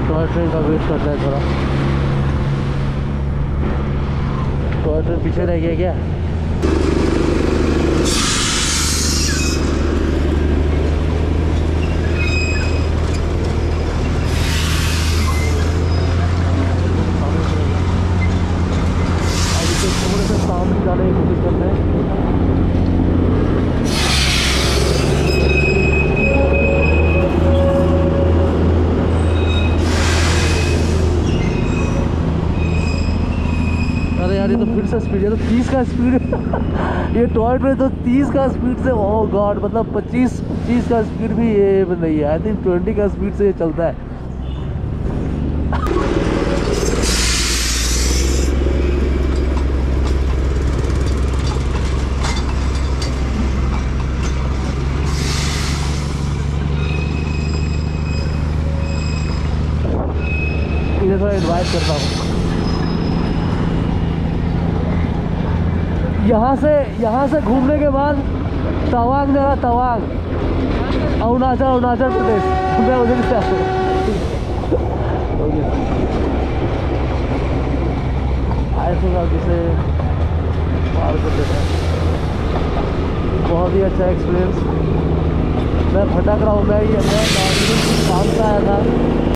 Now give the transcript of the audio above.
Toy train का wait करता है थोड़ा। टॉय ट्रेन पीछे रह गया क्या? थोड़े से सामने जाने की कोशिश करते हैं। अरे यार ये तो फिर से स्पीड है, तो 30 का स्पीड ये टॉय ट्रेन तो 30 का स्पीड से, ओह गॉड, मतलब 25 का स्पीड भी ये नहीं है। आई थिंक 20 का स्पीड से ये चलता है। इन्हें थोड़ा एडवाइस करता हूँ। यहाँ से घूमने के बाद तवांग जगह, तवांग अरुणाचल प्रदेश, मैं उधर से आता हूँ। जिसे पार कर देता है। बहुत ही अच्छा एक्सपीरियंस। मैं भटक रहा हूँ, मैं दार्जिलिंग काम से आया था।